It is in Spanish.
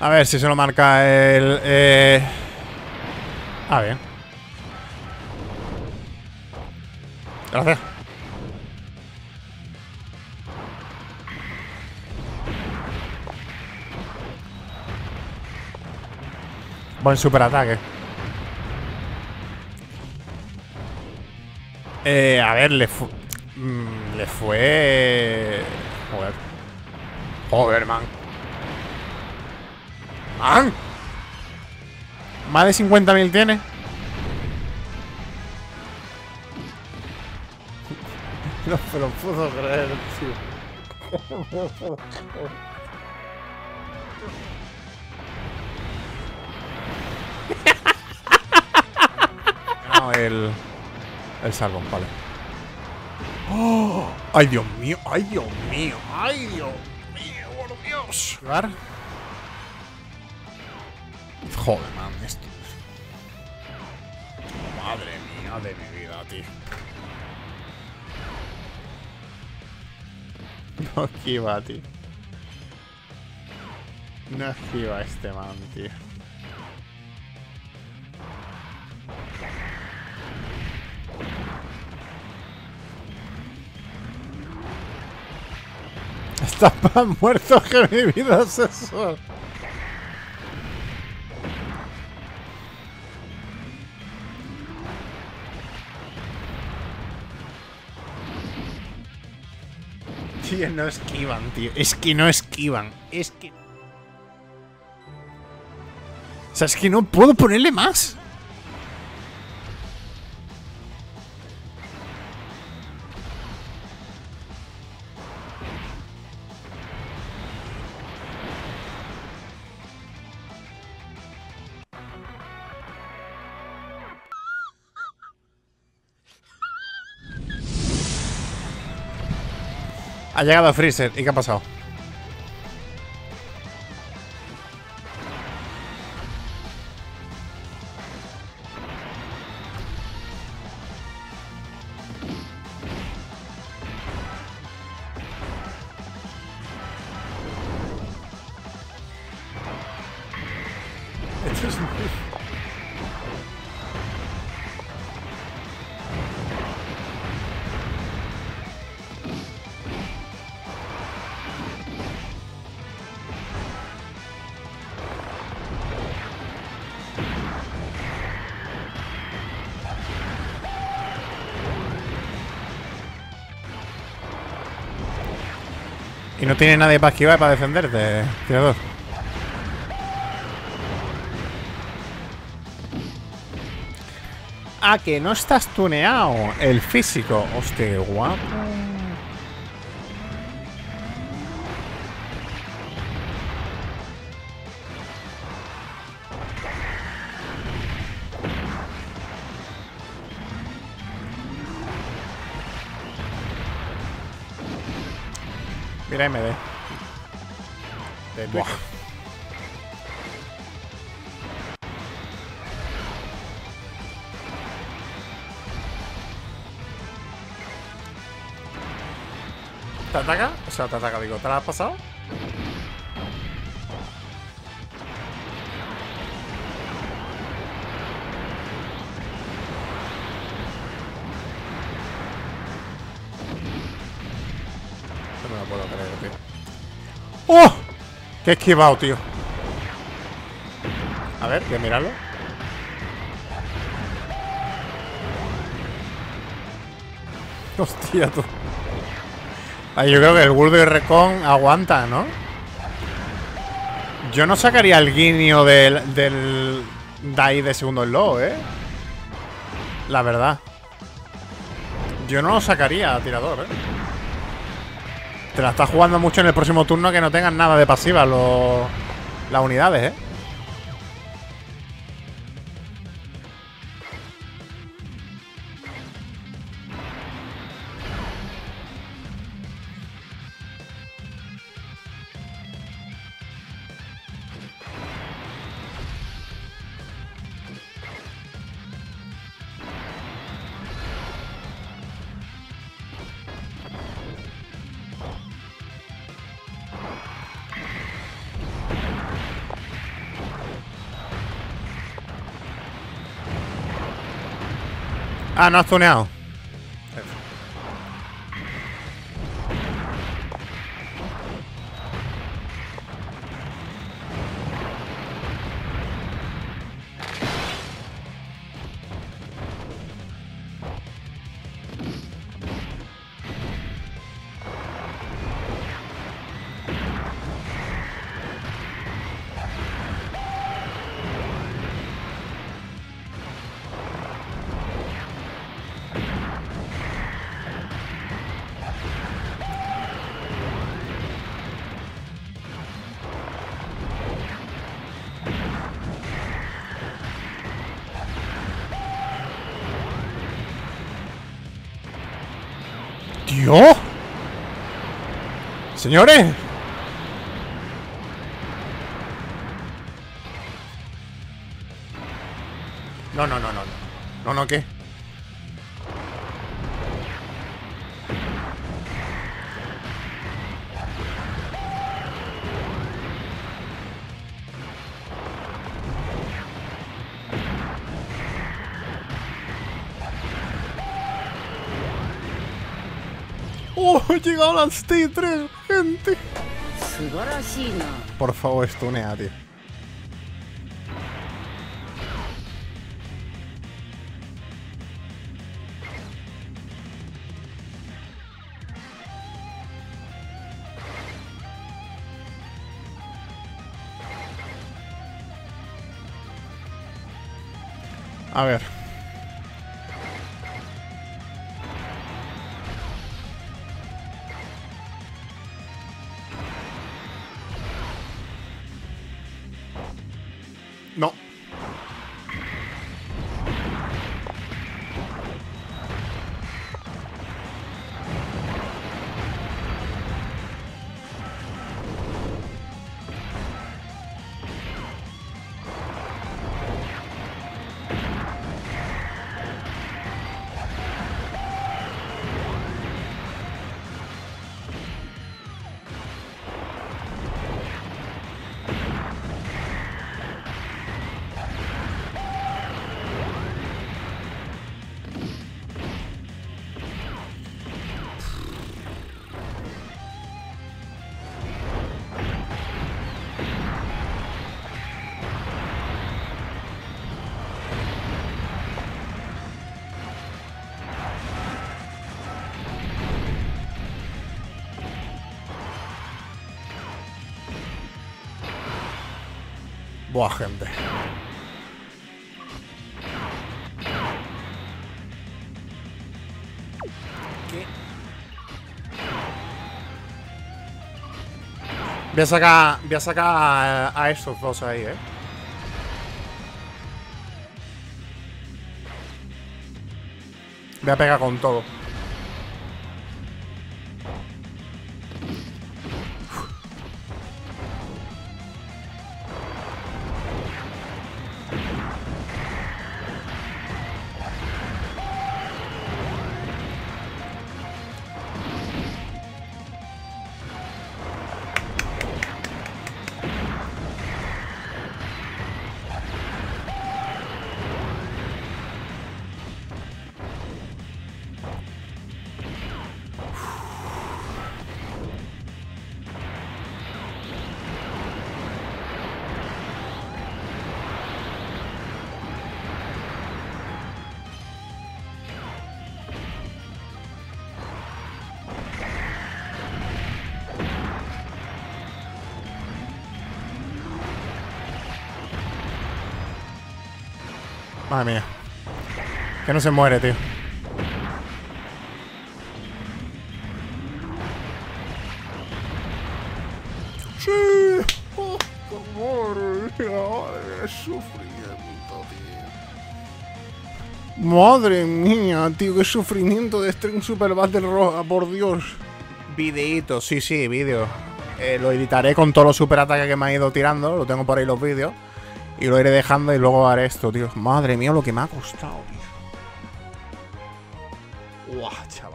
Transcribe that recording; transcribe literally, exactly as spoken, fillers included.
A ver si se lo marca el... Eh... Ah, bien. Gracias. Buen superataque. Eh, a ver, le fue... Mm, le fue... Joder. Joder, man. ¡Man! ¿Más de cincuenta mil tiene? No me lo puedo creer, tío. No, el... El salvón, vale. ¡Oh! ¡Ay, Dios mío! ¡Ay, Dios mío! ¡Ay, Dios mío! ¡Por Dios! ¿Jugar? Joder, man, esto... Madre mía de mi vida, tío. No esquiva, tío. No esquiva este man, tío. Está más muerto que mi vida, es eso. Tío, no esquivan, tío. Es que no esquivan. Es que... O sea, es que no puedo ponerle más. Ha llegado Freezer. ¿Y qué ha pasado? Esto es muy... Y no tiene nadie para esquivar, para defenderte, tirador. Ah, que no estás tuneado. El físico. Hostia, qué guapo. Mira M D. De Buah. ¿Te ataca? O sea, te ataca, digo. ¿Te la has pasado? No me lo puedo creer, tío. ¡Oh! ¡Qué he esquivado, tío! A ver, voy a mirarlo. Hostia, tú. Ay, yo creo que el Gurdo y Recon aguanta, ¿no? Yo no sacaría el guiño del, del Dai de segundo slow, ¿eh? La verdad. Yo no lo sacaría, tirador, ¿eh? Te la estás jugando mucho en el próximo turno que no tengan nada de pasiva los, las unidades, ¿eh? Ah, no has tuneado. ¡Dios! ¡Señores! No, no, no, no. No, no, ¿qué? ¡Oh! He llegado a las T tres, gente. Por favor, stunea, tío. A ver. No. Buah, gente. ¿Qué? Voy a sacar, voy a sacar a, a estos dos ahí, eh. Voy a pegar con todo. Madre mía. Que no se muere, tío. Sí. Oh, madre mía, qué sufrimiento, tío. Madre mía, tío, qué sufrimiento de Stream Super Battle Roja, por Dios. Videíto, sí, sí, vídeo. Eh, lo editaré con todos los super ataques que me ha ido tirando. Lo tengo por ahí los vídeos. Y lo iré dejando y luego haré esto, tío. Madre mía, lo que me ha costado, tío. Guau, chaval.